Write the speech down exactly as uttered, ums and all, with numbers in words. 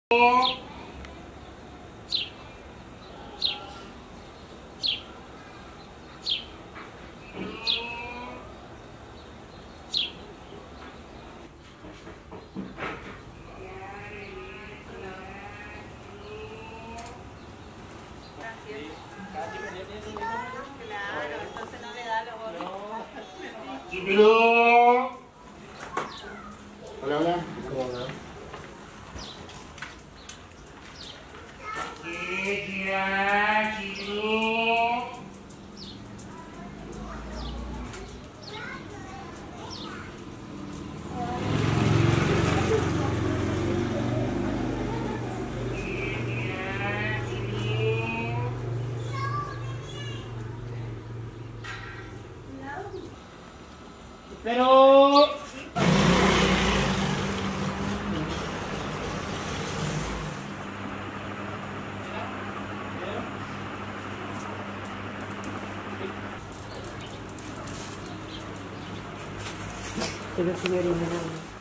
Claro, entonces no le da los otros. Chipilo. Hola, hola. Hola. Chiquilla, chipilo. Pero Pero sigue eliminando.